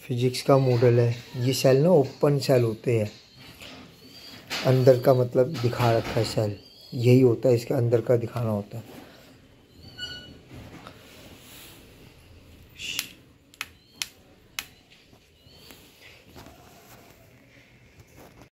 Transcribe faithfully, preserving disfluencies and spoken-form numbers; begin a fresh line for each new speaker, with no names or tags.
Physics का model है। ये सेल ना ओपन सेल होते हैं, अंदर का मतलब दिखा रखा है सेल, यही होता है इसके अंदर का दिखाना होता है।